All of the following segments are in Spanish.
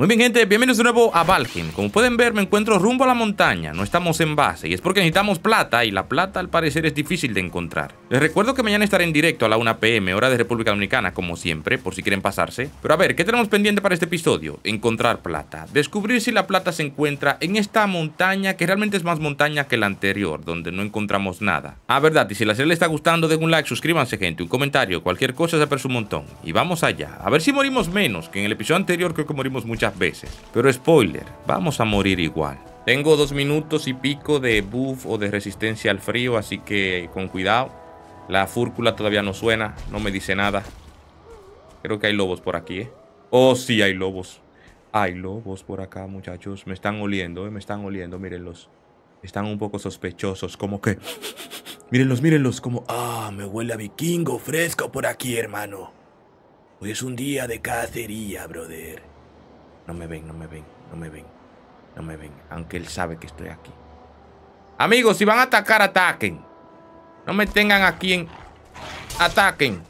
Muy bien, gente, bienvenidos de nuevo a Valheim. Como pueden ver, me encuentro rumbo a la montaña. No estamos en base y es porque necesitamos plata y la plata al parecer es difícil de encontrar. Les recuerdo que mañana estaré en directo a la 1 p.m. hora de República Dominicana, como siempre, por si quieren pasarse. Pero a ver, ¿qué tenemos pendiente para este episodio? Encontrar plata. Descubrir si la plata se encuentra en esta montaña, que realmente es más montaña que la anterior, donde no encontramos nada. Ah, verdad, y si la serie les está gustando, den un like, suscríbanse, gente, un comentario, cualquier cosa se aprecia un montón. Y vamos allá. A ver si morimos menos, que en el episodio anterior creo que morimos muchas veces. Pero spoiler, vamos a morir igual. Tengo 2 minutos y pico de buff o de resistencia al frío, así que con cuidado. La fúrcula todavía no suena, no me dice nada. Creo que hay lobos por aquí, ¿eh? Oh, sí, hay lobos. Hay lobos por acá, muchachos. Me están oliendo, me están oliendo, mírenlos. Están un poco sospechosos, como que... Mírenlos, mírenlos, como... Ah, me huele a vikingo fresco por aquí, hermano. Hoy es un día de cacería, brother. No me ven, no me ven, no me ven, no me ven, aunque él sabe que estoy aquí. Amigos, si van a atacar, ataquen. No me tengan aquí en... Ataquen.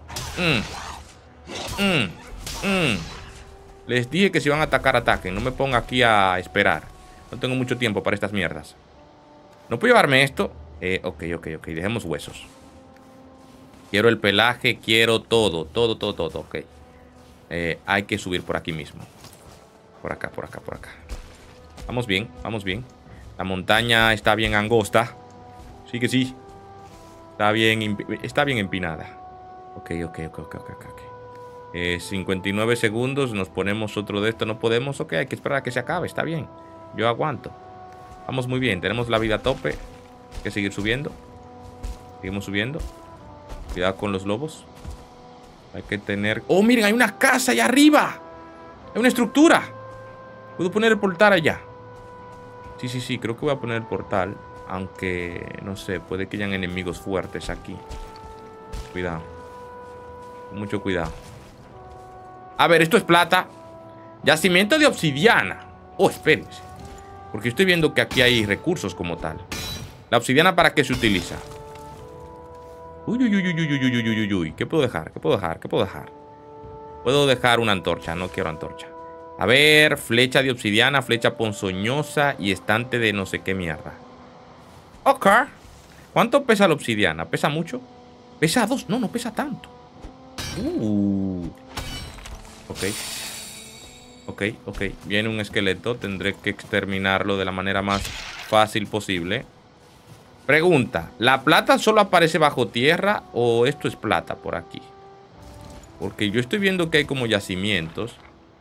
Les dije que si van a atacar, ataquen. No me ponga aquí a esperar. No tengo mucho tiempo para estas mierdas. ¿No puedo llevarme esto? Ok. Dejemos huesos. Quiero el pelaje, quiero todo. Todo, ok. Hay que subir por aquí mismo. Por acá. Vamos bien, vamos bien. La montaña está bien angosta. Sí que sí. Está bien empinada. Ok. 59 segundos. Nos ponemos otro de esto. No podemos. Ok, hay que esperar a que se acabe. Está bien. Yo aguanto. Vamos muy bien. Tenemos la vida a tope. Hay que seguir subiendo. Seguimos subiendo. Cuidado con los lobos. Hay que tener... ¡Oh, miren! Hay una casa allá arriba. Hay una estructura. ¿Puedo poner el portal allá? Sí, creo que voy a poner el portal. Aunque, no sé, puede que hayan enemigos fuertes aquí. Cuidado. Mucho cuidado. A ver, esto es plata. Yacimiento de obsidiana. Oh, espérense. Porque estoy viendo que aquí hay recursos como tal. ¿La obsidiana para qué se utiliza? Uy. ¿Qué puedo dejar? Puedo dejar una antorcha. No quiero antorcha. A ver, flecha de obsidiana, flecha ponzoñosa y estante de no sé qué mierda. Ok. ¿Cuánto pesa la obsidiana? ¿Pesa mucho? ¿Pesa 2? No pesa tanto. Ok. Viene un esqueleto. Tendré que exterminarlo de la manera más fácil posible. Pregunta. ¿La plata solo aparece bajo tierra o esto es plata por aquí? Porque yo estoy viendo que hay como yacimientos.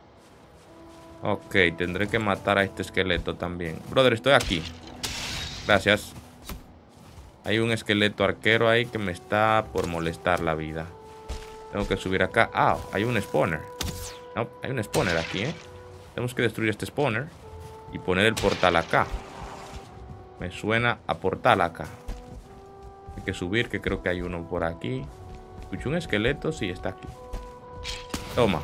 Ok, tendré que matar a este esqueleto también. Brother, estoy aquí. Gracias. Hay un esqueleto arquero ahí que me está por molestar la vida. Tengo que subir acá. Ah, hay un spawner. No, hay un spawner aquí, ¿eh? Tenemos que destruir este spawner y poner el portal acá. Me suena a portal acá. Hay que subir, que creo que hay uno por aquí. Escucho un esqueleto, sí, está aquí. Toma.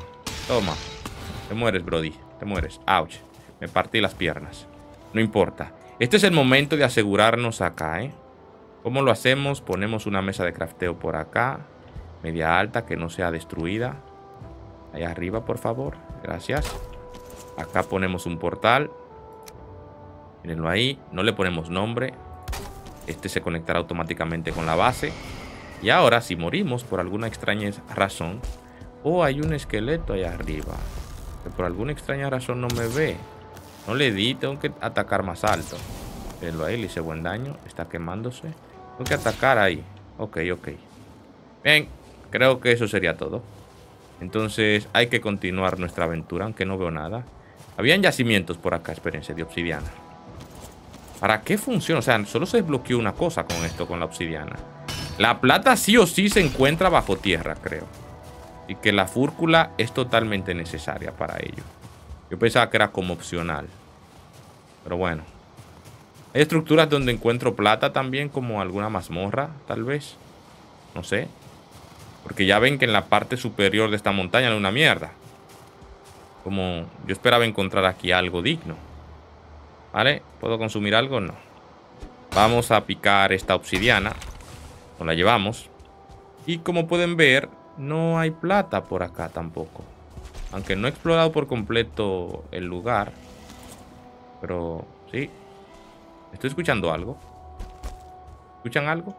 Te mueres, brody. Te mueres. Ouch. Me partí las piernas. No importa. Este es el momento de asegurarnos acá, ¿eh? ¿Cómo lo hacemos? Ponemos una mesa de crafteo por acá. Media alta, que no sea destruida. Allá arriba, por favor. Gracias. Acá ponemos un portal. Mírenlo ahí. No le ponemos nombre. Este se conectará automáticamente con la base. Y ahora, si morimos por alguna extraña razón... Oh, hay un esqueleto allá arriba. Que por alguna extraña razón no me ve. No le di, tengo que atacar más alto. Pero ahí le hice buen daño. Está quemándose. Tengo que atacar ahí. Ok. Bien, creo que eso sería todo. Entonces hay que continuar nuestra aventura, aunque no veo nada. Habían yacimientos por acá, espérense, de obsidiana. ¿Para qué funciona? O sea, solo se desbloqueó una cosa con esto, con la obsidiana. La plata sí o sí se encuentra bajo tierra, creo. Y que la fúrcula es totalmente necesaria para ello. Yo pensaba que era como opcional. Pero bueno. Hay estructuras donde encuentro plata también, como alguna mazmorra, tal vez. No sé. Porque ya ven que en la parte superior de esta montaña hay una mierda. Como yo esperaba encontrar aquí algo digno. ¿Vale? ¿Puedo consumir algo? No. Vamos a picar esta obsidiana. Nos la llevamos. Y como pueden ver... No hay plata por acá tampoco. Aunque no he explorado por completo el lugar. Pero sí. Estoy escuchando algo. ¿Escuchan algo?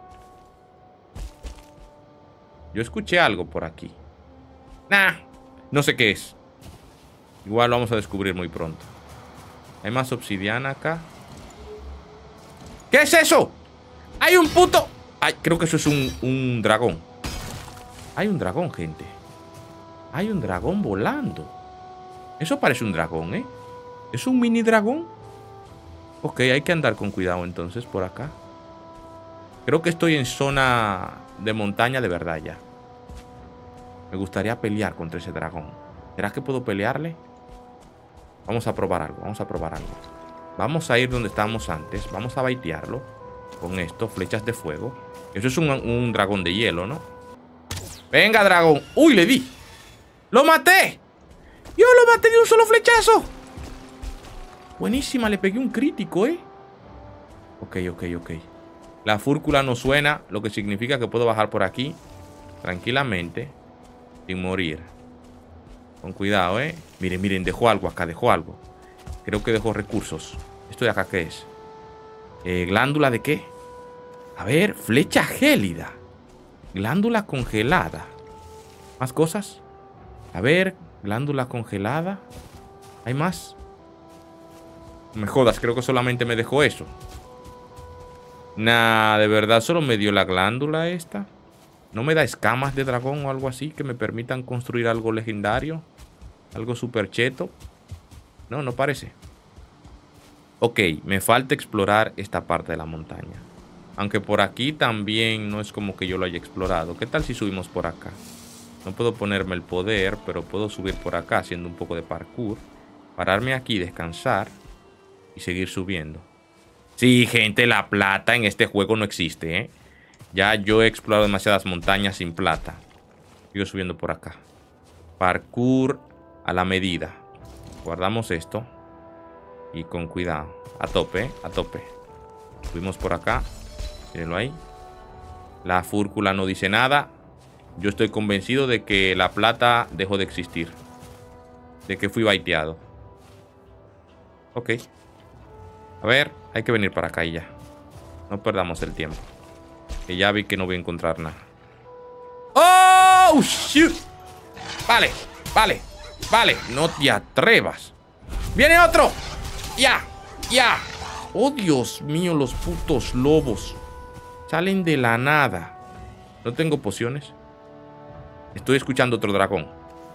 Yo escuché algo por aquí. Nah, no sé qué es. Igual lo vamos a descubrir muy pronto. Hay más obsidiana acá. ¿Qué es eso? Hay un puto... Ay, creo que eso es un dragón. Hay un dragón, gente. Hay un dragón volando. Eso parece un dragón, ¿eh? ¿Es un mini dragón? Ok, hay que andar con cuidado entonces por acá. Creo que estoy en zona de montaña de verdad ya. Me gustaría pelear contra ese dragón. ¿Será que puedo pelearle? Vamos a probar algo, vamos a probar algo. Vamos a ir donde estábamos antes. Vamos a baitearlo con esto, flechas de fuego. Eso es un dragón de hielo, ¿no? Venga, dragón. ¡Uy, le di! ¡Lo maté! ¡Yo lo maté de un solo flechazo! Buenísima, le pegué un crítico, ¿eh? Ok. La fúrcula no suena, lo que significa que puedo bajar por aquí tranquilamente, sin morir. Con cuidado, ¿eh? Miren, dejó algo acá, dejó algo. Creo que dejó recursos. ¿Esto de acá qué es? ¿Glándula de qué? A ver, flecha gélida. Glándula congelada. ¿Más cosas? A ver, glándula congelada. ¿Hay más? No me jodas, creo que solamente me dejó eso. Nah, de verdad, solo me dio la glándula esta. ¿No me da escamas de dragón o algo así que me permitan construir algo legendario? Algo super cheto. No, no parece. Ok, me falta explorar esta parte de la montaña. Aunque por aquí también no es como que yo lo haya explorado. ¿Qué tal si subimos por acá? No puedo ponerme el poder, pero puedo subir por acá haciendo un poco de parkour. Pararme aquí, descansar y seguir subiendo. Sí, gente, la plata en este juego no existe, ¿eh? Ya yo he explorado demasiadas montañas sin plata. Sigo subiendo por acá. Parkour a la medida. Guardamos esto. Y con cuidado. A tope, a tope. Subimos por acá. Mírenlo ahí. La fúrcula no dice nada. Yo estoy convencido de que la plata dejó de existir. De que fui baiteado. Ok. A ver, hay que venir para acá y ya. No perdamos el tiempo. Que ya vi que no voy a encontrar nada. ¡Oh, shoot! Vale. No te atrevas. ¡Viene otro! ¡Ya! ¡Oh, Dios mío, los putos lobos! Salen de la nada. No tengo pociones. Estoy escuchando otro dragón.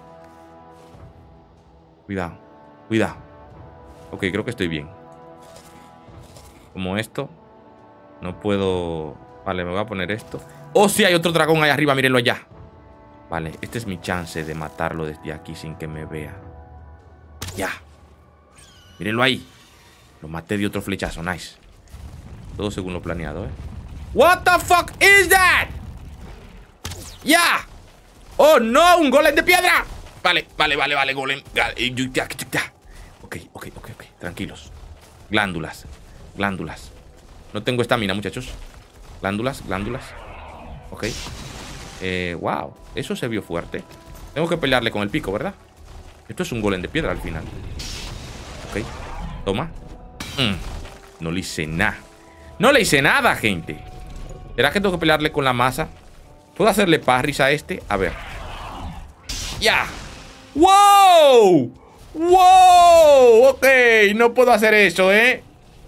Cuidado. Ok, creo que estoy bien. Como esto. No puedo... Vale, me voy a poner esto. ¡Oh, sí! Hay otro dragón ahí arriba, mírenlo allá. Vale, esta es mi chance de matarlo desde aquí sin que me vea. Ya. Mírenlo ahí. Lo maté de otro flechazo, nice. Todo según lo planeado, ¿eh? What the fuck is that? Ya. Oh, no, un golem de piedra. Vale, golem. Ok. Tranquilos. Glándulas. No tengo estamina, muchachos. Glándulas. Ok. Wow, eso se vio fuerte. Tengo que pelearle con el pico, ¿verdad? Esto es un golem de piedra al final. Ok, toma. No le hice nada. No le hice nada, gente. ¿Será que tengo que pelearle con la masa? ¿Puedo hacerle parries a este? A ver. ¡Ya! ¡Wow! Ok, no puedo hacer eso, ¿eh?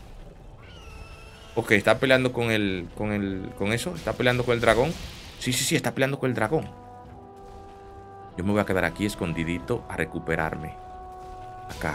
Ok, está peleando con eso. Está peleando con el dragón. Sí, está peleando con el dragón. Yo me voy a quedar aquí escondidito a recuperarme. Acá.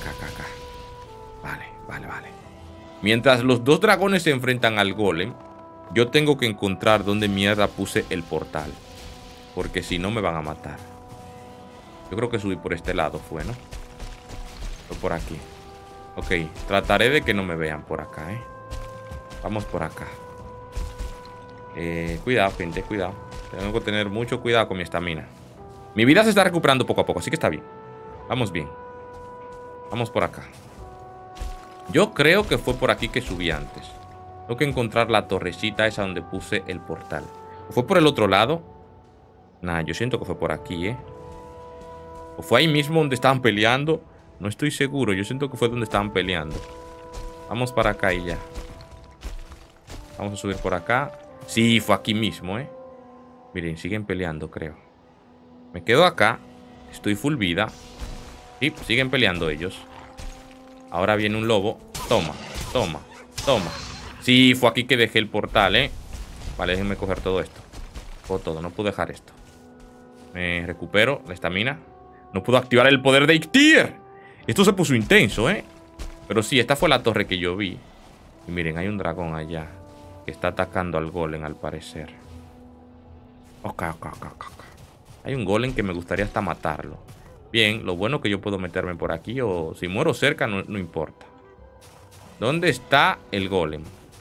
Vale. Mientras los dos dragones se enfrentan al golem, yo tengo que encontrar dónde mierda puse el portal. Porque si no me van a matar. Yo creo que subí por este lado fue, ¿no? O por aquí. Ok, trataré de que no me vean por acá, ¿eh? Vamos por acá. Cuidado, gente, cuidado. Tengo que tener mucho cuidado con mi estamina. Mi vida se está recuperando poco a poco, así que está bien. Vamos bien. Vamos por acá. Yo creo que fue por aquí que subí antes. Tengo que encontrar la torrecita esa donde puse el portal. ¿O fue por el otro lado? Nah, yo siento que fue por aquí, ¿eh? ¿O fue ahí mismo donde estaban peleando? No estoy seguro. Yo siento que fue donde estaban peleando. Vamos para acá y ya. Vamos a subir por acá. Sí, fue aquí mismo, ¿eh? Miren, siguen peleando, creo. Me quedo acá. Estoy full vida. Sí, siguen peleando ellos. Ahora viene un lobo. Toma, toma, toma. Sí, fue aquí que dejé el portal, ¿eh? Vale, déjenme coger todo esto. Cojo todo, no puedo dejar esto. Me recupero la estamina. No puedo activar el poder de Ictyr. Esto se puso intenso, ¿eh? Pero sí, esta fue la torre que yo vi. Y miren, hay un dragón allá que está atacando al golem, al parecer. Ok. Hay un golem que me gustaría hasta matarlo. Bien, lo bueno es que yo puedo meterme por aquí. O si muero cerca, no importa. ¿Dónde está el golem?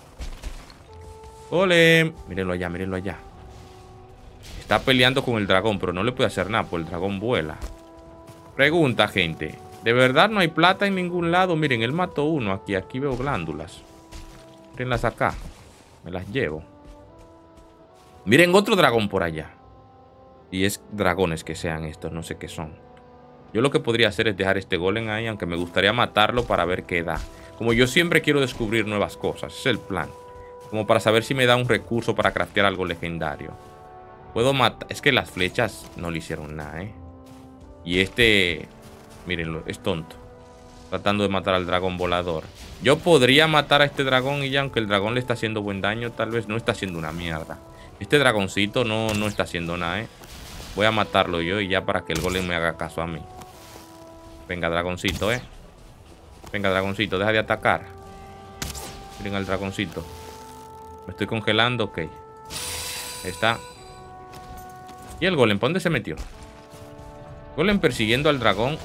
Golem. Mírenlo allá, mírenlo allá. Está peleando con el dragón, pero no le puede hacer nada, porque el dragón vuela. Pregunta, gente. ¿De verdad no hay plata en ningún lado? Miren, él mató uno aquí. Aquí veo glándulas. Mírenlas acá. Me las llevo. Miren, otro dragón por allá. Y es dragones que sean estos. No sé qué son. Yo lo que podría hacer es dejar este golem ahí, aunque me gustaría matarlo para ver qué da. Como yo siempre quiero descubrir nuevas cosas. Ese es el plan. Como para saber si me da un recurso para craftear algo legendario. Puedo matar. Es que las flechas no le hicieron nada, ¿eh? Y este... Mírenlo, es tonto. Tratando de matar al dragón volador. Yo podría matar a este dragón y ya, aunque el dragón le está haciendo buen daño, tal vez no está haciendo una mierda. Este dragoncito no está haciendo nada, ¿eh? Voy a matarlo yo y ya para que el golem me haga caso a mí. Venga, dragoncito, ¿eh? Venga, dragoncito, deja de atacar. Miren al dragoncito. Me estoy congelando, ok. Ahí está. ¿Y el golem? ¿Para dónde se metió? Golem persiguiendo al dragón.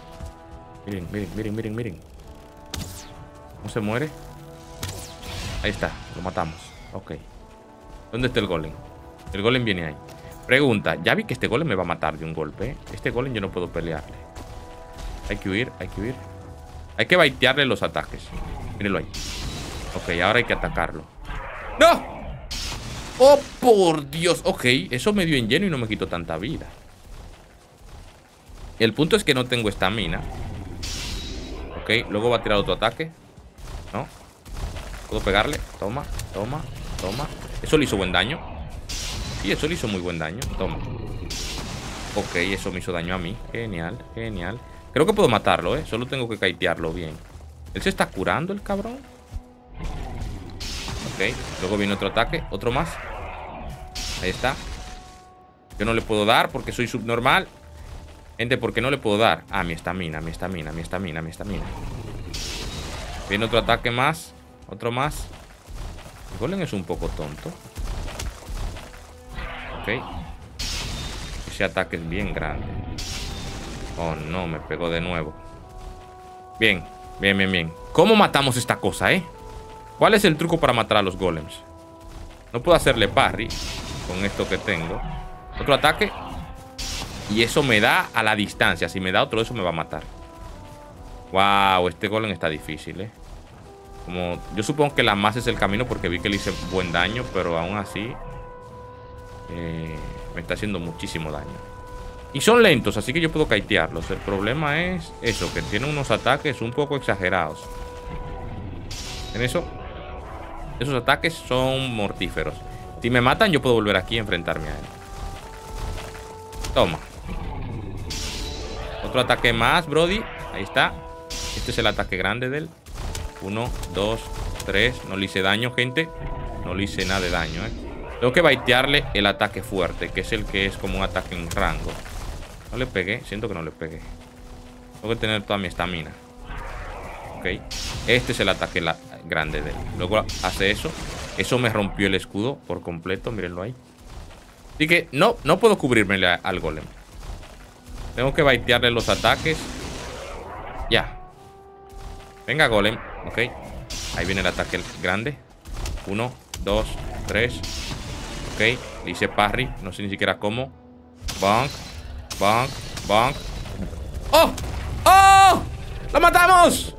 Miren. ¿No se muere? Ahí está, lo matamos. Ok. ¿Dónde está el golem? El golem viene ahí. Pregunta, ya vi que este golem me va a matar de un golpe, ¿eh? Este golem yo no puedo pelearle. Hay que huir. Hay que baitearle los ataques. Mírenlo ahí. Ok, ahora hay que atacarlo. ¡No! ¡Oh, por Dios! Ok, eso me dio en lleno y no me quitó tanta vida. El punto es que no tengo estamina. Ok, luego va a tirar otro ataque. ¿No? ¿Puedo pegarle? Toma. Eso le hizo buen daño. Sí, eso le hizo muy buen daño. Toma. Ok, eso me hizo daño a mí. Genial. Creo que puedo matarlo, ¿eh? Solo tengo que kitearlo bien. ¿Él se está curando, el cabrón? Ok, luego viene otro ataque. Otro más. Ahí está. Yo no le puedo dar porque soy subnormal. Gente, ¿por qué no le puedo dar? Ah, mi estamina. Viene otro ataque más. Otro más. El golem es un poco tonto. Ok. Ese ataque es bien grande. Oh, no, me pegó de nuevo. Bien. ¿Cómo matamos esta cosa, eh? ¿Cuál es el truco para matar a los golems? No puedo hacerle parry con esto que tengo. Otro ataque. Y eso me da a la distancia. Si me da otro, eso me va a matar. Wow, este golem está difícil, eh. Como, yo supongo que la masa es el camino porque vi que le hice buen daño, pero aún así me está haciendo muchísimo daño. Y son lentos, así que yo puedo kitearlos. El problema es eso, que tienen unos ataques un poco exagerados. ¿En eso? Esos ataques son mortíferos. Si me matan, yo puedo volver aquí a enfrentarme a él. Toma. Otro ataque más, Brody. Ahí está. Este es el ataque grande de él. 1, 2, 3. No le hice daño, gente. No le hice nada de daño, eh. Tengo que baitearle el ataque fuerte, que es el que es como un ataque en rango. No le pegué. Siento que no le pegué. Tengo que tener toda mi estamina. Ok. Este es el ataque grande de él. Luego hace eso. Eso me rompió el escudo por completo. Mírenlo ahí. Así que no puedo cubrirme al golem. Tengo que baitearle los ataques. Ya. Venga, golem. Ok. Ahí viene el ataque grande. 1, 2, 3. Ok. Le hice parry. No sé ni siquiera cómo. Bonk. ¡Oh! ¡Oh! ¡Lo matamos!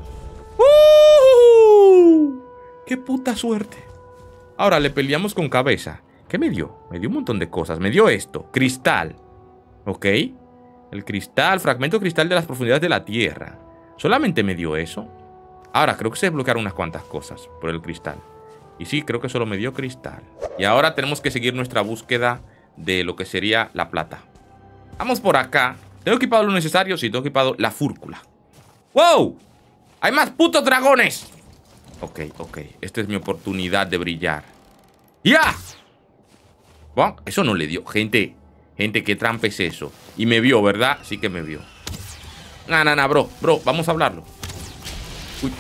¡Qué puta suerte! Ahora le peleamos con cabeza. ¿Qué me dio? Me dio un montón de cosas. Me dio esto. Cristal. Ok. El cristal, fragmento cristal de las profundidades de la tierra. ¿Solamente me dio eso? Ahora, creo que se desbloquearon unas cuantas cosas por el cristal. Y sí, creo que solo me dio cristal. Y ahora tenemos que seguir nuestra búsqueda de lo que sería la plata. Vamos por acá. ¿Tengo equipado lo necesario? Sí, tengo equipado la fúrcula. ¡Wow! ¡Hay más putos dragones! Ok, ok. Esta es mi oportunidad de brillar. ¡Ya! Bueno, eso no le dio. Gente, ¿qué trampa es eso? Y me vio, ¿verdad? Sí que me vio. Nah, bro, vamos a hablarlo. Uy.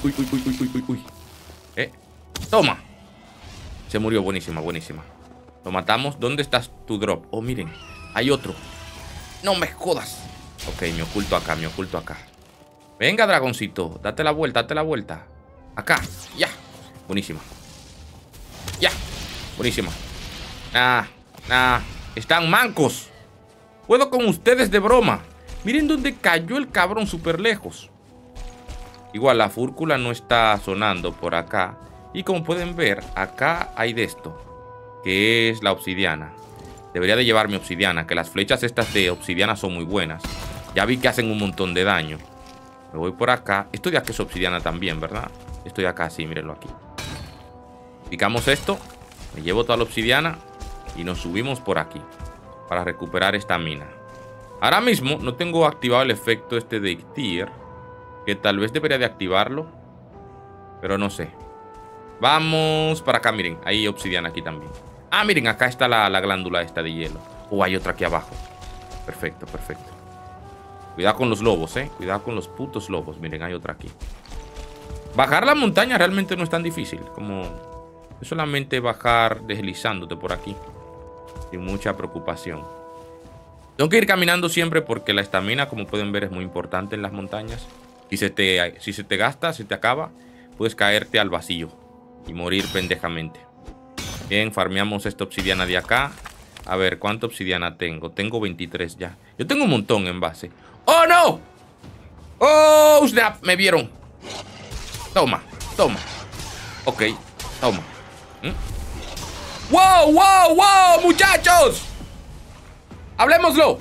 Toma. Se murió, buenísima. Lo matamos. ¿Dónde estás tu drop? Oh, miren, hay otro. No me jodas. Ok, me oculto acá. Venga, dragoncito, date la vuelta. Acá, ya. Buenísima. Ya, buenísima. Nah, están mancos. Puedo con ustedes de broma. Miren dónde cayó el cabrón, súper lejos. Igual la fúrcula no está sonando por acá. Y como pueden ver, acá hay de esto, que es la obsidiana. Debería de llevarme obsidiana, que las flechas estas de obsidiana son muy buenas. Ya vi que hacen un montón de daño. Me voy por acá. Esto de acá es obsidiana también, ¿verdad? Esto de acá, sí, mírenlo aquí. Picamos esto. Me llevo toda la obsidiana. Y nos subimos por aquí para recuperar esta mina. Ahora mismo no tengo activado el efecto este de Ictir, que tal vez debería de activarlo, pero no sé. Vamos para acá, miren. Hay obsidiana aquí también. Ah, miren, acá está la glándula esta de hielo. Oh, hay otra aquí abajo. Perfecto. Cuidado con los lobos, cuidado con los putos lobos. Miren, hay otra aquí. Bajar la montaña realmente no es tan difícil. Como es solamente bajar deslizándote por aquí, sin mucha preocupación. Tengo que ir caminando siempre porque la estamina, como pueden ver, es muy importante en las montañas. Si se te gasta, se te acaba, puedes caerte al vacío y morir pendejamente. Bien, farmeamos esta obsidiana de acá. A ver, ¿cuánta obsidiana tengo? Tengo 23 ya. Yo tengo un montón en base. ¡Oh, no! ¡Oh, snap! Me vieron. Toma. Ok, toma. ¡Wow, muchachos! ¡Hablemoslo!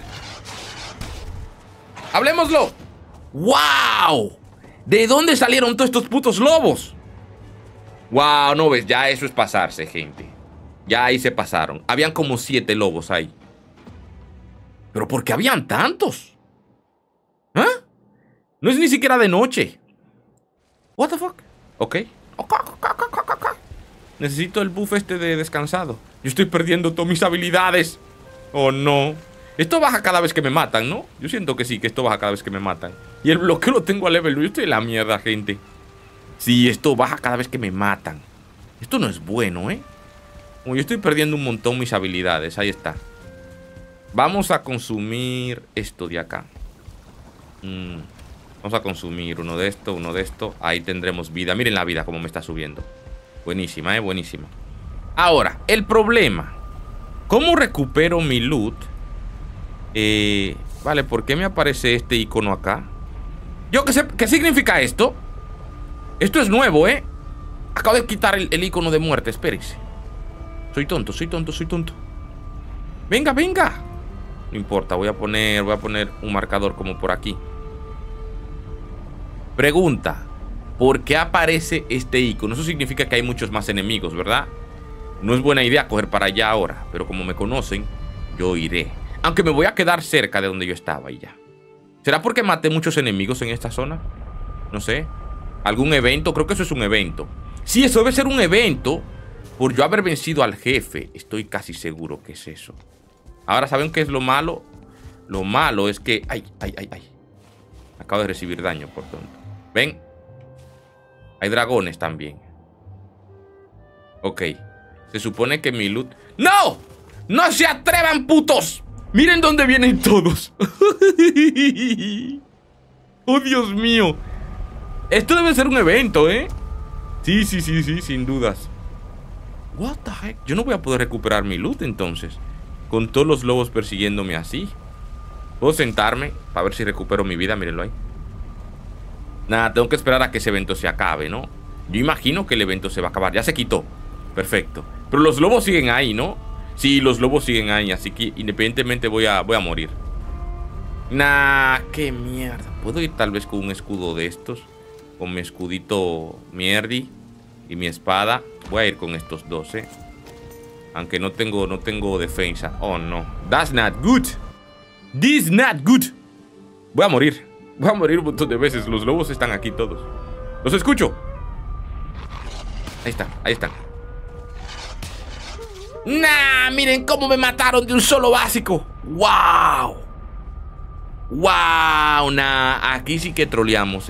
¡Wow! ¿De dónde salieron todos estos putos lobos? ¡Wow! No ves, ya eso es pasarse, gente. Ya ahí se pasaron. Habían como 7 lobos ahí. ¿Pero por qué habían tantos? ¿Ah? No es ni siquiera de noche. What the fuck? Ok. Necesito el buff este de descansado. Yo estoy perdiendo todas mis habilidades. Oh, no. Esto baja cada vez que me matan, ¿no? Yo siento que sí, que esto baja cada vez que me matan. Y el bloqueo lo tengo a level 1. Yo estoy en la mierda, gente. Sí, esto baja cada vez que me matan. Esto no es bueno, ¿eh? Como yo estoy perdiendo un montón mis habilidades. Ahí está. Vamos a consumir esto de acá. Vamos a consumir uno de esto. Ahí tendremos vida. Miren la vida como me está subiendo. Buenísima, buenísima. Ahora, el problema. ¿Cómo recupero mi loot? Vale, ¿por qué me aparece este icono acá? Yo qué sé, ¿qué significa esto? Esto es nuevo, ¿eh? Acabo de quitar el icono de muerte, espérese. Soy tonto. Venga. No importa, voy a poner un marcador como por aquí. Pregunta. ¿Por qué aparece este icono? Eso significa que hay muchos más enemigos, ¿verdad? No es buena idea coger para allá ahora, pero como me conocen, yo iré. Aunque me voy a quedar cerca de donde yo estaba y ya. ¿Será porque maté muchos enemigos en esta zona? No sé. ¿Algún evento? Creo que eso es un evento. Sí, eso debe ser un evento por yo haber vencido al jefe. Estoy casi seguro que es eso. Ahora, ¿saben qué es lo malo? Lo malo es que... ¡Ay! Acabo de recibir daño, por tonto. ¿Ven? Hay dragones también. Ok. Se supone que mi loot... ¡No! ¡No se atrevan, putos! Miren dónde vienen todos. ¡Oh, Dios mío! Esto debe ser un evento, ¿eh? Sí, sin dudas. What the heck? Yo no voy a poder recuperar mi loot entonces, con todos los lobos persiguiéndome así. ¿Puedo sentarme para ver si recupero mi vida? Mírenlo ahí. Nada, tengo que esperar a que ese evento se acabe, ¿no? Yo imagino que el evento se va a acabar. Ya se quitó. Perfecto. Pero los lobos siguen ahí, ¿no? Sí, los lobos siguen ahí, así que independientemente voy a morir. Nah, qué mierda. ¿Puedo ir tal vez con un escudo de estos? Con mi escudito mierdi y mi espada. Voy a ir con estos dos, Aunque no tengo defensa. Oh, no. That's not good. This not good. Voy a morir. Voy a morir un montón de veces. Los lobos están aquí todos. Los escucho. Ahí están, ahí están. Nah, miren cómo me mataron de un solo básico. Wow. Wow, nah. Aquí sí que troleamos,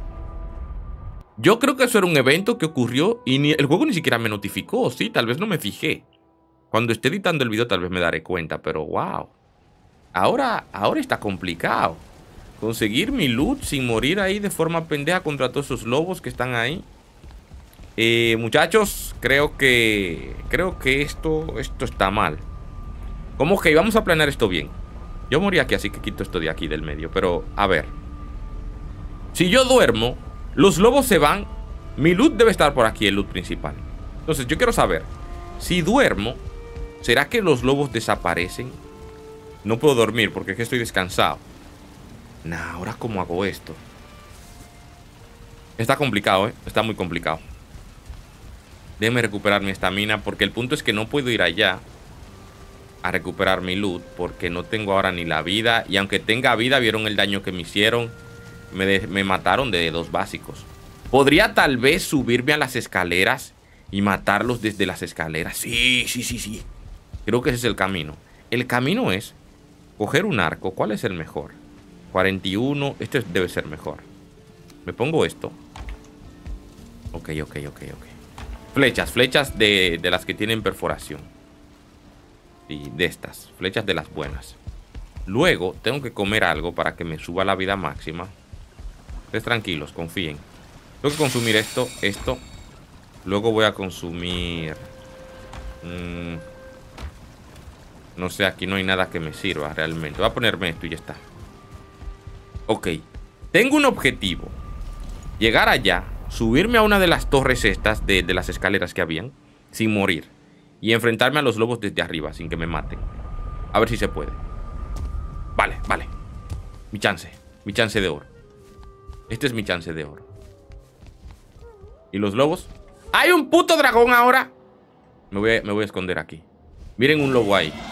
Yo creo que eso era un evento que ocurrió y el juego ni siquiera me notificó. Sí, tal vez no me fijé. Cuando esté editando el video tal vez me daré cuenta, pero wow. Ahora está complicado. Conseguir mi loot sin morir ahí de forma pendeja contra todos esos lobos que están ahí. Muchachos, creo que esto está mal. ¿Cómo que vamos a planear esto bien? Yo morí aquí, así que quito esto de aquí del medio. Pero, a ver. Si yo duermo, los lobos se van. Mi loot debe estar por aquí, el loot principal. Entonces, yo quiero saber. Si duermo, ¿será que los lobos desaparecen? No puedo dormir porque es que estoy descansado. Nah, ahora ¿cómo hago esto? Está complicado, Está muy complicado. Déjeme recuperar mi estamina porque el punto es que no puedo ir allá a recuperar mi loot porque no tengo ahora ni la vida. Y aunque tenga vida, vieron el daño que me hicieron. Me mataron de 2 básicos. ¿Podría tal vez subirme a las escaleras y matarlos desde las escaleras? Sí. Creo que ese es el camino. El camino es coger un arco. ¿Cuál es el mejor? 41. Este debe ser mejor. Me pongo esto. Ok. Flechas de las que tienen perforación. Y de estas, flechas de las buenas. Luego tengo que comer algo para que me suba la vida máxima. Ustedes tranquilos, confíen. Tengo que consumir esto. Luego voy a consumir... no sé, aquí no hay nada que me sirva realmente. Voy a ponerme esto y ya está. Ok. Tengo un objetivo. Llegar allá, subirme a una de las torres estas de las escaleras que habían, sin morir. Y enfrentarme a los lobos desde arriba, sin que me maten. A ver si se puede. Vale. Mi chance de oro. Este es mi chance de oro. ¿Y los lobos? ¡Hay un puto dragón ahora! Me voy a esconder aquí. Miren un lobo ahí.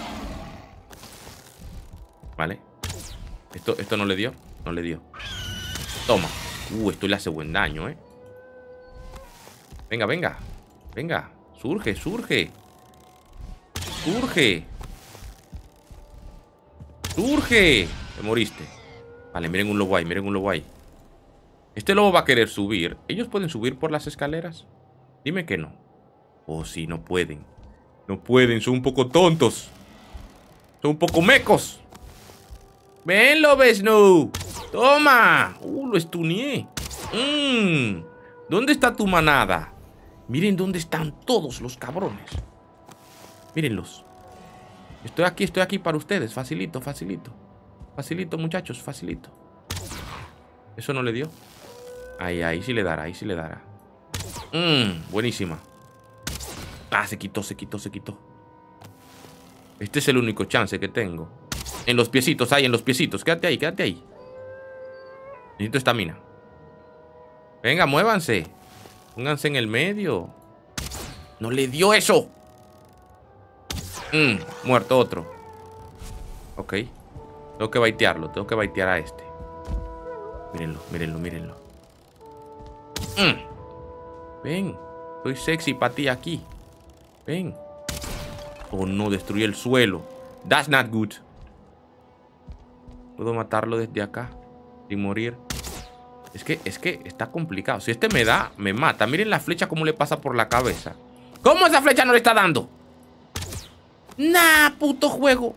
Vale. ¿Esto no le dio? No le dio. Toma. Esto le hace buen daño, Venga. Surge. Te moriste. Vale, miren un lobo ahí. Este lobo va a querer subir. ¿Ellos pueden subir por las escaleras? Dime que no. Oh, sí, no pueden. Son un poco tontos. Son un poco mecos. Ven, Lobesno. Toma. Lo estuneé. ¿Dónde está tu manada? Miren dónde están todos los cabrones. Mírenlos. Estoy aquí para ustedes. Facilito. Facilito, muchachos, facilito. ¿Eso no le dio? Ahí sí le dará, buenísima. Se quitó. Este es el único chance que tengo. En los piecitos, Quédate ahí. Necesito estamina. Venga, muévanse. Pónganse en el medio. No le dio eso. Muerto otro. Ok. Tengo que baitearlo. Tengo que baitear a este. Mírenlo. Ven. Soy sexy para ti aquí. Ven. Oh, no. Destruí el suelo. That's not good. Puedo matarlo desde acá. Sin morir. Es que está complicado. Si este me da, me mata. Miren la flecha cómo le pasa por la cabeza. ¿Cómo esa flecha no le está dando? Nah, puto juego.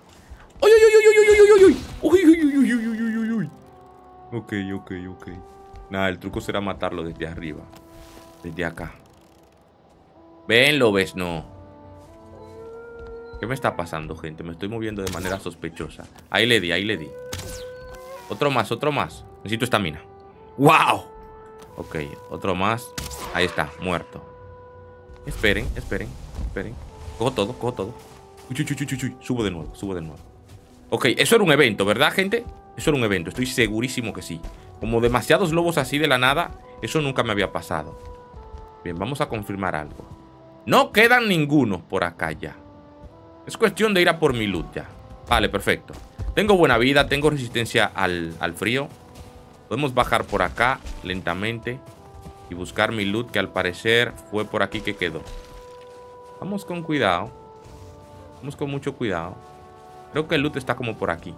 Uy. Ok. Nah, el truco será matarlo desde arriba. Desde acá. Ven, Lobesno. ¿Qué me está pasando, gente? Me estoy moviendo de manera sospechosa. Ahí le di. Otro más. Necesito estamina. ¡Wow! Ok, otro más. Ahí está, muerto. Esperen. Cojo todo. Uy. Subo de nuevo. Ok, eso era un evento, ¿verdad, gente? Eso era un evento, estoy segurísimo que sí. Como demasiados lobos así de la nada, eso nunca me había pasado. Bien, vamos a confirmar algo. No quedan ninguno por acá ya. Es cuestión de ir a por mi loot ya. Vale, perfecto. Tengo buena vida, tengo resistencia al frío. Podemos bajar por acá lentamente y buscar mi loot, que al parecer fue por aquí que quedó. Vamos con cuidado. Vamos con mucho cuidado. Creo que el loot está como por aquí.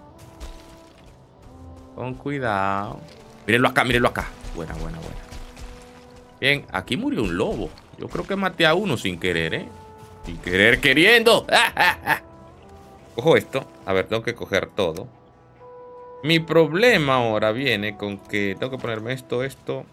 Con cuidado. Mírenlo acá, mírenlo acá. Buena, buena, buena. Bien, aquí murió un lobo. Yo creo que maté a uno sin querer, ¿eh? Sin querer, queriendo. Cojo esto. A ver, tengo que coger todo. Mi problema ahora viene con que tengo que ponerme esto.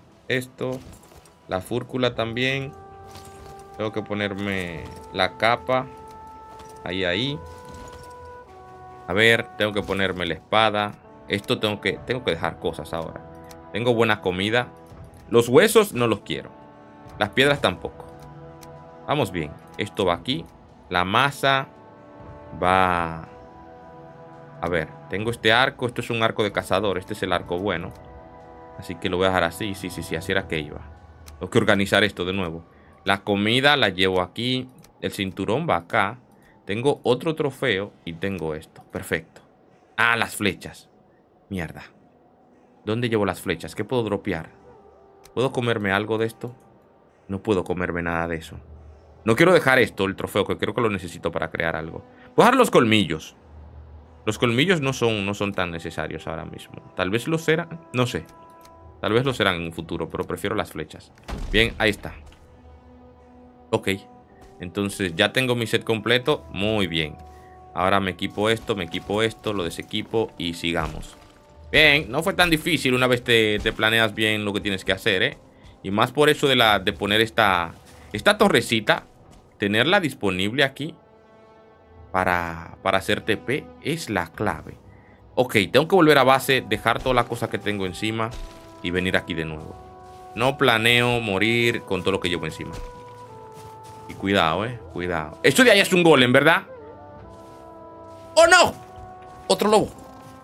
La fúrcula también. Tengo que ponerme la capa. Ahí. A ver, tengo que ponerme la espada. Esto tengo que dejar cosas ahora. Tengo buena comida. Los huesos no los quiero. Las piedras tampoco. Vamos bien. Esto va aquí. La masa va... A ver, tengo este arco. Esto es un arco de cazador. Este es el arco bueno. Así que lo voy a dejar así. Sí, así era que iba. Tengo que organizar esto de nuevo. La comida la llevo aquí. El cinturón va acá. Tengo otro trofeo y tengo esto. Perfecto. Ah, las flechas. Mierda. ¿Dónde llevo las flechas? ¿Qué puedo dropear? ¿Puedo comerme algo de esto? No puedo comerme nada de eso. No quiero dejar esto, el trofeo, que creo que lo necesito para crear algo. Voy a dejar los colmillos. Los colmillos no son tan necesarios ahora mismo. Tal vez lo serán, no sé. Tal vez lo serán en un futuro, pero prefiero las flechas. Bien, ahí está. Ok. Entonces ya tengo mi set completo. Muy bien. Ahora me equipo esto, lo desequipo y sigamos. Bien, no fue tan difícil una vez te planeas bien lo que tienes que hacer, ¿eh? Y más por eso de poner esta torrecita. Tenerla disponible aquí para hacer TP es la clave. Ok, tengo que volver a base, dejar toda la cosa que tengo encima y venir aquí de nuevo. No planeo morir con todo lo que llevo encima. Y cuidado, cuidado. Esto de ahí es un golem, ¿verdad? ¡Oh, no! Otro lobo.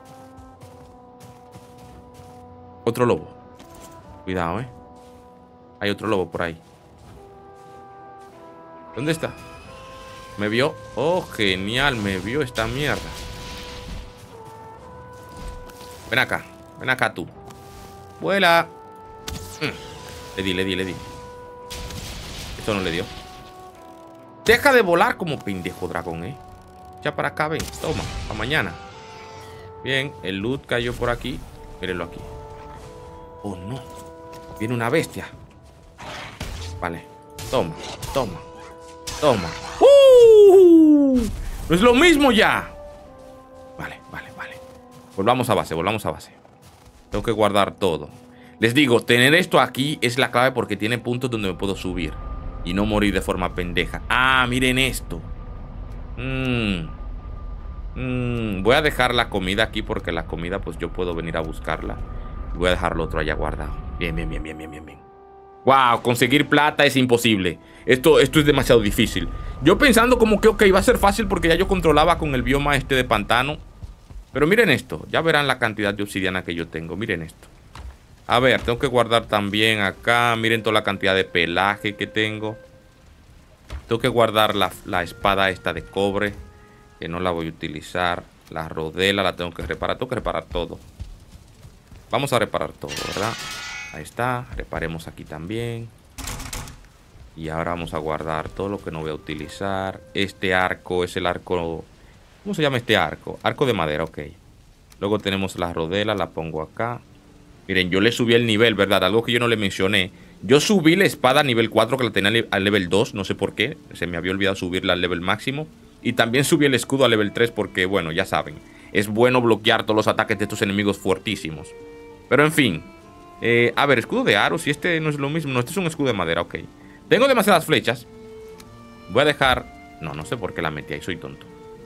Otro lobo. Cuidado, Hay otro lobo por ahí. ¿Dónde está? ¿Me vio? Oh, genial, me vio esta mierda. Ven acá tú. Vuela. Le di. Esto no le dio. Deja de volar como pendejo dragón, Ya para acá, ven, toma, para mañana. Bien, el loot cayó por aquí. Mírenlo aquí. Oh, no. Viene una bestia. Vale, toma. No es lo mismo ya. Vale. Volvamos a base. Tengo que guardar todo. Les digo, tener esto aquí es la clave porque tiene puntos donde me puedo subir y no morir de forma pendeja. Ah, miren esto. Voy a dejar la comida aquí porque la comida pues yo puedo venir a buscarla. Y voy a dejar lo otro allá guardado. Bien. Wow, conseguir plata es imposible. Esto es demasiado difícil. Yo pensando como que, ok, va a ser fácil porque ya yo controlaba con el bioma este de pantano. Pero miren esto. Ya verán la cantidad de obsidiana que yo tengo. Miren esto. A ver, tengo que guardar también acá. Miren toda la cantidad de pelaje que tengo. Tengo que guardar la espada esta de cobre, que no la voy a utilizar. La rodela la tengo que reparar. Tengo que reparar todo. Vamos a reparar todo, ¿verdad? Ahí está, reparemos aquí también. Y ahora vamos a guardar todo lo que no voy a utilizar. Este arco es el arco... ¿Cómo se llama este arco? Arco de madera, ok. Luego tenemos la rodela, la pongo acá. Miren, yo le subí el nivel, ¿verdad? Algo que yo no le mencioné. Yo subí la espada a nivel 4, que la tenía al level 2, no sé por qué. Se me había olvidado subirla al level máximo. Y también subí el escudo a level 3 porque, bueno, ya saben. Es bueno bloquear todos los ataques de estos enemigos fuertísimos. Pero en fin... a ver, escudo de aro. Si este no es lo mismo. No, este es un escudo de madera, ok. Tengo demasiadas flechas. Voy a dejar... No sé por qué la metí ahí. Soy tonto.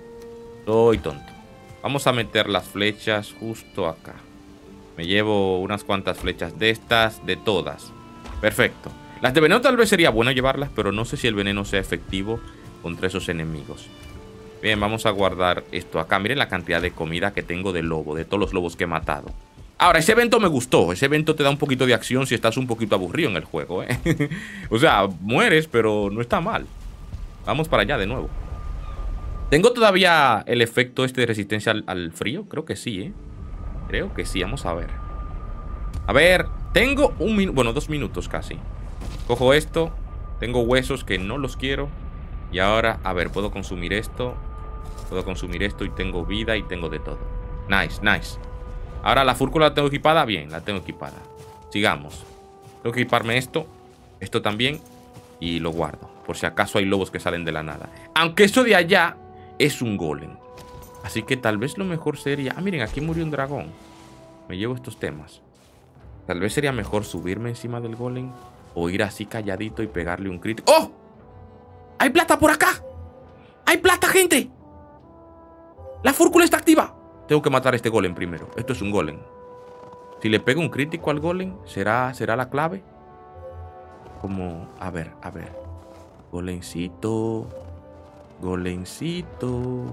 Vamos a meter las flechas justo acá. Me llevo unas cuantas flechas de estas. De todas. Perfecto. Las de veneno tal vez sería bueno llevarlas, pero no sé si el veneno sea efectivo contra esos enemigos. Bien, vamos a guardar esto acá. Miren la cantidad de comida que tengo de lobo, de todos los lobos que he matado. Ahora, ese evento me gustó. Ese evento te da un poquito de acción si estás un poquito aburrido en el juego, ¿eh? O sea, mueres, pero no está mal. Vamos para allá de nuevo. ¿Tengo todavía el efecto este de resistencia al frío? Creo que sí, ¿eh? Creo que sí, vamos a ver. A ver, tengo un minuto, bueno, 2 minutos casi. Cojo esto. Tengo huesos que no los quiero. Y ahora, a ver, puedo consumir esto. Puedo consumir esto y tengo vida y tengo de todo. Nice, nice. Ahora la fúrcula la tengo equipada. Bien, la tengo equipada. Sigamos. Tengo que equiparme esto. Esto también. Y lo guardo. Por si acaso hay lobos que salen de la nada. Aunque eso de allá es un golem. Así que tal vez lo mejor sería... Ah, miren, aquí murió un dragón. Me llevo estos temas. Tal vez sería mejor subirme encima del golem. O ir así calladito y pegarle un crítico. ¡Oh! ¡Hay plata por acá! ¡Hay plata, gente! ¡La fúrcula está activa! Tengo que matar a este golem primero. Esto es un golem. Si le pego un crítico al golem, ¿será la clave? Como... A ver, a ver. Golemcito. Golemcito.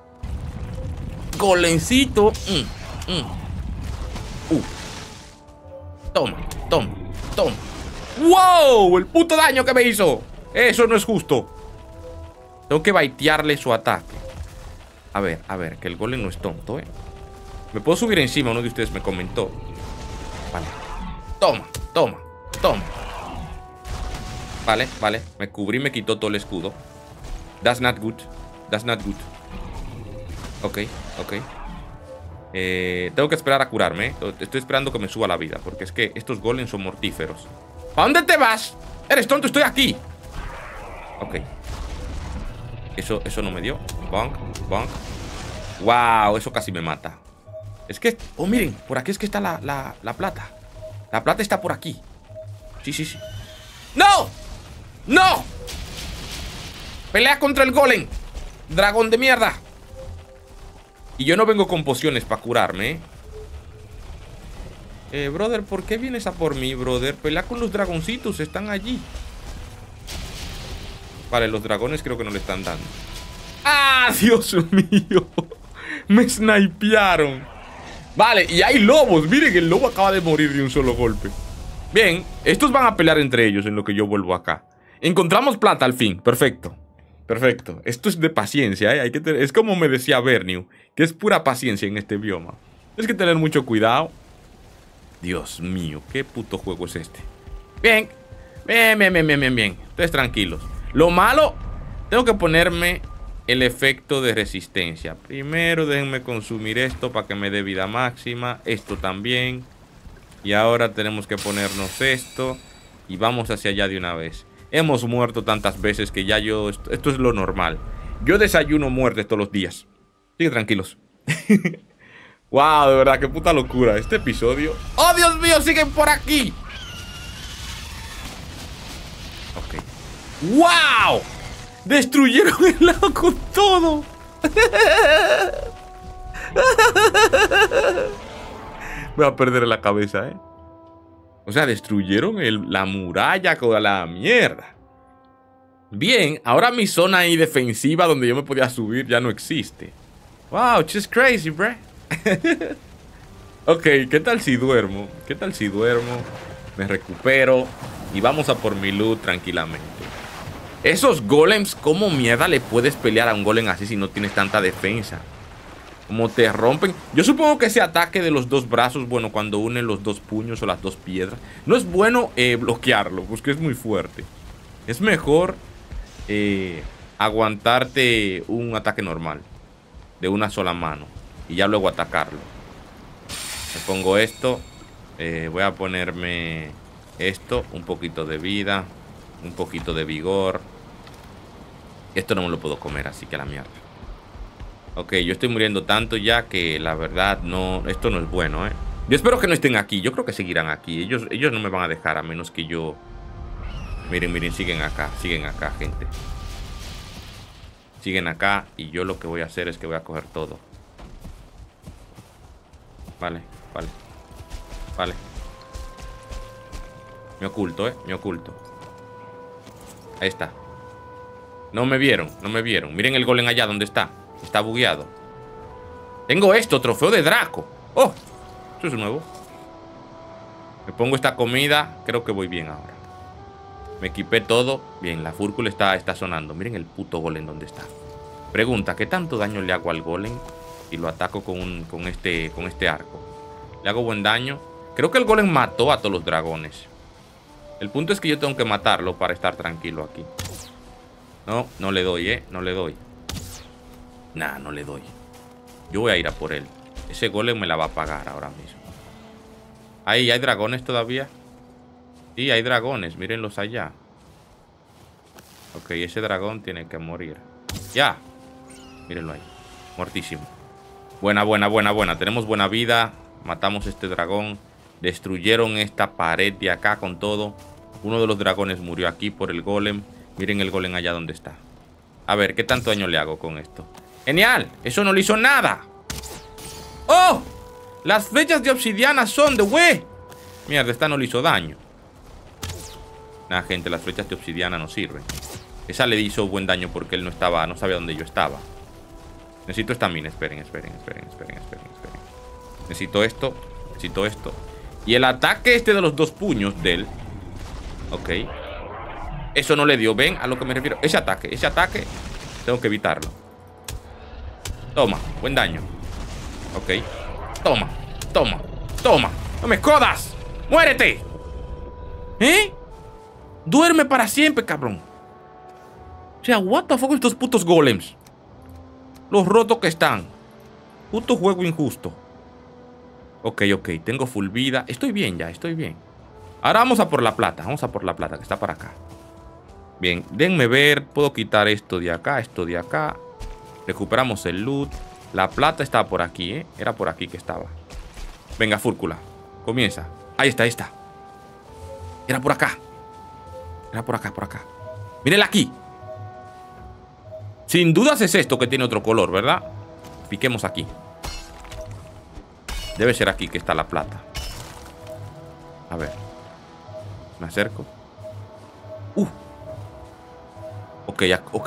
Golemcito. Toma, toma, toma. ¡Wow! El puto daño que me hizo. Eso no es justo. Tengo que baitearle su ataque. A ver, que el golem no es tonto, ¿eh? Me puedo subir encima, uno de ustedes me comentó. Vale. Toma, toma, toma. Vale, vale. Me cubrí, me quitó todo el escudo. That's not good. That's not good. Ok, ok. Tengo que esperar a curarme, ¿eh? Estoy esperando que me suba la vida, porque es que estos golems son mortíferos. ¿A dónde te vas? Eres tonto, estoy aquí. Ok. Eso no me dio. Bonk, bonk. Wow, eso casi me mata. Es que... Oh, miren, por aquí es que está la plata. La plata está por aquí. Sí, sí, sí. ¡No! ¡No! Pelea contra el golem. Dragón de mierda. Y yo no vengo con pociones para curarme, ¿eh? Brother, ¿por qué vienes a por mí, brother? Pelea con los dragoncitos, están allí. Vale, los dragones creo que no le están dando. ¡Ah, Dios mío! Me snipearon. Vale, y hay lobos. Miren, el lobo acaba de morir de un solo golpe. Bien, estos van a pelear entre ellos en lo que yo vuelvo acá. Encontramos plata al fin, perfecto. Perfecto, esto es de paciencia, ¿eh? Es como me decía Bernie, que es pura paciencia en este bioma. Tienes que tener mucho cuidado. Dios mío, qué puto juego es este. Bien, bien. Ustedes tranquilos. Lo malo, tengo que ponerme el efecto de resistencia. Primero déjenme consumir esto para que me dé vida máxima. Esto también. Y ahora tenemos que ponernos esto. Y vamos hacia allá de una vez. Hemos muerto tantas veces que ya esto es lo normal. Yo desayuno muertes todos los días. Sigue tranquilos. Wow, de verdad, qué puta locura este episodio. ¡Oh, Dios mío! ¡Siguen por aquí! Ok. ¡Wow! Destruyeron el lago con todo. Voy a perder la cabeza, ¿eh? O sea, destruyeron la muralla con la mierda. Bien, ahora mi zona ahí defensiva donde yo me podía subir ya no existe. Wow, just crazy, bro. Ok, ¿qué tal si duermo? ¿Qué tal si duermo? Me recupero y vamos a por mi loot tranquilamente. Esos golems, ¿cómo mierda le puedes pelear a un golem así si no tienes tanta defensa? Como te rompen. Yo supongo que ese ataque de los dos brazos, bueno, cuando unen los dos puños o las dos piedras, no es bueno bloquearlo, porque es muy fuerte. Es mejor aguantarte un ataque normal, de una sola mano, y ya luego atacarlo. Me pongo esto. Voy a ponerme esto, un poquito de vida, un poquito de vigor. Esto no me lo puedo comer, así que a la mierda. Ok, yo estoy muriendo tanto ya que la verdad no, esto no es bueno, ¿eh? Yo espero que no estén aquí, yo creo que seguirán aquí. Ellos no me van a dejar a menos que yo... Miren, siguen acá, gente. Siguen acá y yo lo que voy a hacer es que voy a coger todo. Vale. Me oculto, me oculto. Ahí está. No me vieron. Miren el golem allá donde está. Está bugueado. Tengo esto, trofeo de Draco. Oh, eso es nuevo. Me pongo esta comida. Creo que voy bien ahora. Me equipé todo. Bien, la fúrcula está sonando. Miren el puto golem donde está. Pregunta, ¿qué tanto daño le hago al golem si lo ataco con este arco? ¿Le hago buen daño? Creo que el golem mató a todos los dragones. El punto es que yo tengo que matarlo para estar tranquilo aquí. No, no le doy, no le doy. Nah, no le doy. Yo voy a ir a por él. Ese golem me la va a pagar ahora mismo. Ahí, ¿hay dragones todavía? Sí, hay dragones, mírenlos allá. Ok, ese dragón tiene que morir. Ya. Mírenlo ahí. Muertísimo. Buena, buena, buena, buena. Tenemos buena vida. Matamos este dragón. Destruyeron esta pared de acá con todo. Uno de los dragones murió aquí por el golem. Miren el golem allá donde está. A ver, ¿qué tanto daño le hago con esto? ¡Genial! ¡Eso no le hizo nada! ¡Oh! Las flechas de obsidiana son de güey. Mierda, esta no le hizo daño. Nah, gente, las flechas de obsidiana no sirven. Esa le hizo buen daño porque él no sabía dónde yo estaba. Necesito estamina. Esperen. Necesito esto. Y el ataque este de los 2 puños de él. Ok. Eso no le dio. ¿Ven a lo que me refiero? Ese ataque. Tengo que evitarlo. Toma. Buen daño. Ok. Toma. ¡No me jodas! ¡Muérete! ¿Eh? Duerme para siempre, cabrón. O sea, what the fuck estos putos golems. Los rotos que están. Puto juego injusto. Ok. Tengo full vida. Estoy bien ya, estoy bien. Ahora vamos a por la plata. Vamos a por la plata que está para acá. Bien, denme ver. Puedo quitar esto de acá, Recuperamos el loot. La plata estaba por aquí, ¿eh? Era por aquí que estaba. Venga, fúrcula. Comienza. Ahí está. Era por acá. Mírenla aquí. Sin dudas es esto que tiene otro color, ¿verdad? Piquemos aquí. Debe ser aquí que está la plata. A ver. Me acerco. Ok.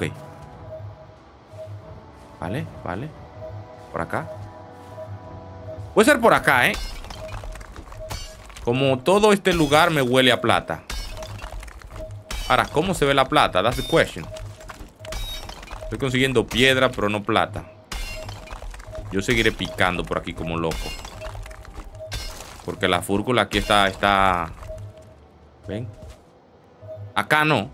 Vale. Por acá. Puede ser por acá, ¿eh? Como todo este lugar me huele a plata. Ahora, ¿cómo se ve la plata? That's the question. Estoy consiguiendo piedra, pero no plata. Yo seguiré picando por aquí como loco. Porque la fúrcula aquí está... ¿Ven? Acá no.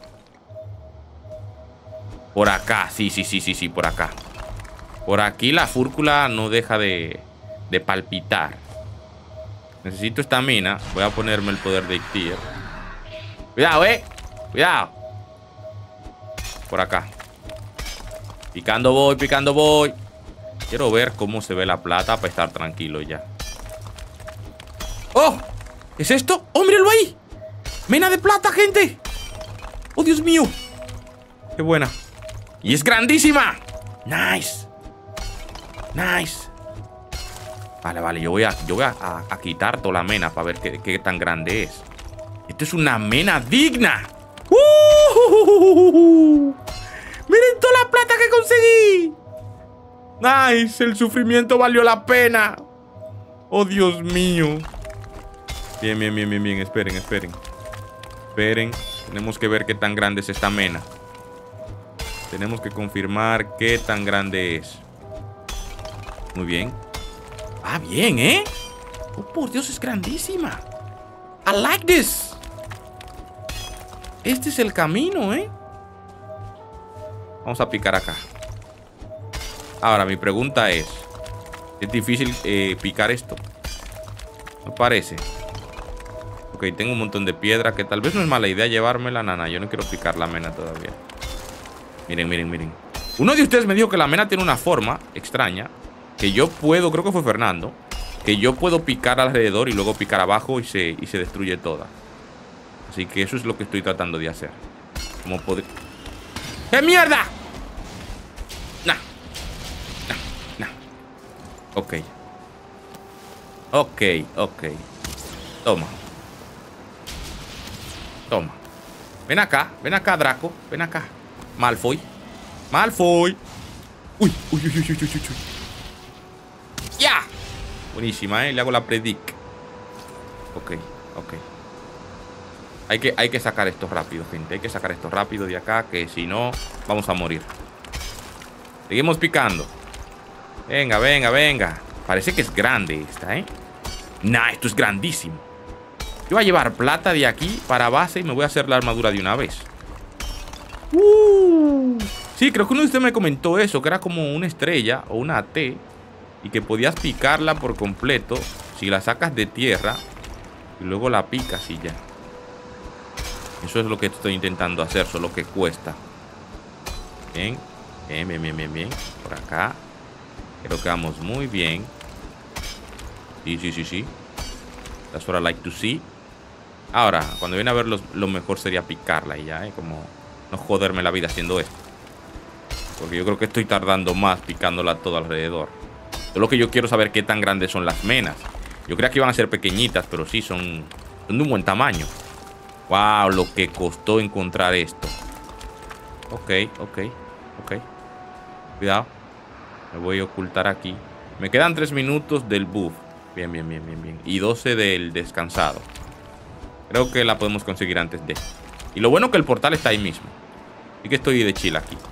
Por acá, sí, por acá. Por aquí la fúrcula no deja de palpitar. Necesito estamina. Voy a ponerme el poder de Ictier. Cuidado, cuidado. Por acá. Picando voy. Quiero ver cómo se ve la plata para estar tranquilo ya. ¡Oh! ¿Qué es esto? ¡Oh, mírenlo ahí! ¡Mena de plata, gente! ¡Oh, Dios mío! ¡Qué buena! ¡Y es grandísima! ¡Nice! Vale, yo voy a quitar toda la mena para ver qué tan grande es. Esto es una mena digna. ¡Miren toda la plata que conseguí! ¡Nice! El sufrimiento valió la pena. ¡Oh, Dios mío! Bien. Esperen. Tenemos que ver qué tan grande es esta mena. Tenemos que confirmar qué tan grande es. Muy bien. Ah, bien, ¿eh? Oh, por Dios, es grandísima. I like this. Este es el camino, ¿eh? Vamos a picar acá. Ahora, mi pregunta es... ¿Es difícil picar esto? ¿No parece? Ok, tengo un montón de piedra que tal vez no es mala idea llevármela. Nana, yo no quiero picar la mena todavía. Miren. Uno de ustedes me dijo que la mena tiene una forma extraña. Que yo puedo, creo que fue Fernando, que yo puedo picar alrededor y luego picar abajo y se destruye toda. Así que eso es lo que estoy tratando de hacer. ¿Cómo poder...? ¡Qué mierda! Nah. Ok. Toma. Ven acá, Draco. Ven acá. Malfoy. Uy, uy, uy, uy, uy, uy, uy. ¡Ya! Buenísima, ¿eh? Le hago la predict. Ok, ok. Hay que sacar esto rápido, gente. Hay que sacar esto rápido de acá, que si no, vamos a morir. Seguimos picando. Venga, venga, venga. Parece que es grande esta, ¿eh? Nah, esto es grandísimo. Yo voy a llevar plata de aquí para base y me voy a hacer la armadura de una vez. Sí, creo que uno de ustedes me comentó eso, que era como una estrella o una T y que podías picarla por completo si la sacas de tierra y luego la picas y ya. Eso es lo que estoy intentando hacer, solo que cuesta. Bien, bien, bien, bien, bien, bien. Por acá. Creo que vamos muy bien. Sí, sí, sí, sí. That's what I like to see. Ahora, cuando viene a ver, lo mejor sería picarla y ya, como no joderme la vida haciendo esto. Porque yo creo que estoy tardando más picándola todo alrededor. Solo que yo quiero saber qué tan grandes son las menas. Yo creía que iban a ser pequeñitas, pero sí, son de un buen tamaño. Wow, lo que costó encontrar esto. Ok, ok, ok. Cuidado. Me voy a ocultar aquí. Me quedan 3 minutos del buff. Bien, bien, bien, bien, bien. Y 12 del descansado. Creo que la podemos conseguir antes de. Y lo bueno que el portal está ahí mismo. Así que estoy de chill aquí.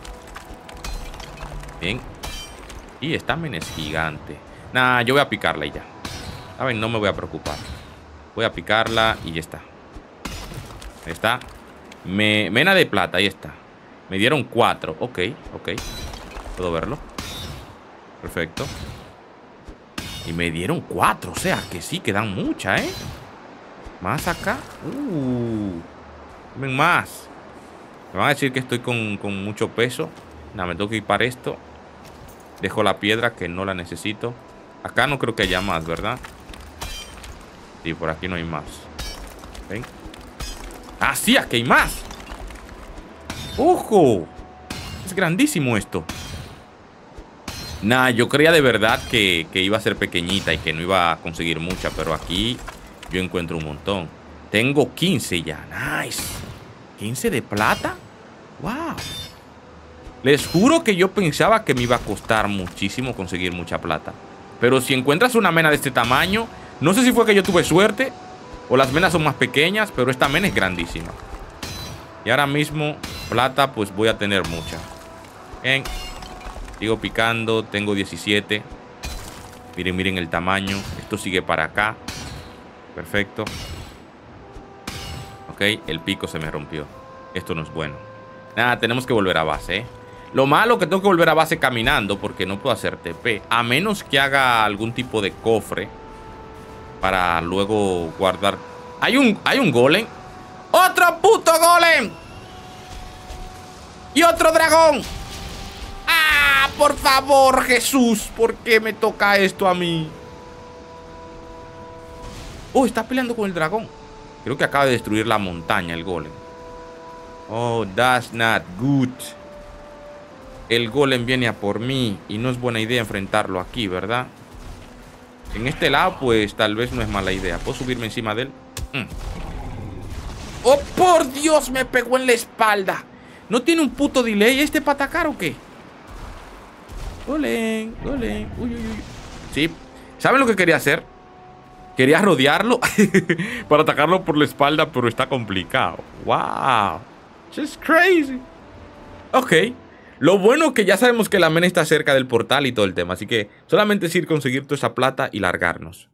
Bien. Y esta mena es gigante. Nah, yo voy a picarla y ya. ¿Saben? No me voy a preocupar. Voy a picarla y ya está. Ahí está. Mena de plata, ahí está. Me dieron 4. Ok, ok. ¿Puedo verlo? Perfecto. Y me dieron 4. O sea, que sí, que dan mucha, ¿eh? Más acá. Ven más. Me van a decir que estoy con mucho peso. Nada, me tengo que equipar esto. Dejo la piedra que no la necesito. Acá no creo que haya más, ¿verdad? Sí, por aquí no hay más. ¿Ven? ¡Ah, sí! ¡Aquí hay más! ¡Ojo! Es grandísimo esto. Nah, yo creía de verdad que iba a ser pequeñita y que no iba a conseguir mucha. Pero aquí yo encuentro un montón. Tengo 15 ya. ¡Nice! ¿15 de plata? ¡Wow! Les juro que yo pensaba que me iba a costar muchísimo conseguir mucha plata. Pero si encuentras una mena de este tamaño, no sé si fue que yo tuve suerte o las menas son más pequeñas, pero esta mena es grandísima. Y ahora mismo, plata, pues voy a tener mucha. Bien. Sigo picando, tengo 17. Miren, miren el tamaño. Esto sigue para acá. Perfecto. Ok, el pico se me rompió. Esto no es bueno. Nada, tenemos que volver a base, ¿eh? Lo malo que tengo que volver a base caminando porque no puedo hacer TP. A menos que haga algún tipo de cofre para luego guardar. Hay un golem. ¡Otro puto golem! ¡Y otro dragón! ¡Ah! Por favor, Jesús. ¿Por qué me toca esto a mí? Oh, está peleando con el dragón. Creo que acaba de destruir la montaña el golem. Oh, that's not good. El golem viene a por mí y no es buena idea enfrentarlo aquí, ¿verdad? En este lado, pues tal vez no es mala idea. ¿Puedo subirme encima de él? ¡Oh, por Dios! Me pegó en la espalda. ¿No tiene un puto delay este para atacar o qué? Golem, golem. Uy, uy, uy. Sí. ¿Saben lo que quería hacer? Quería rodearlo para atacarlo por la espalda, pero está complicado. ¡Wow! Just crazy. Ok. Lo bueno es que ya sabemos que la mena está cerca del portal y todo el tema. Así que solamente es ir a conseguir toda esa plata y largarnos.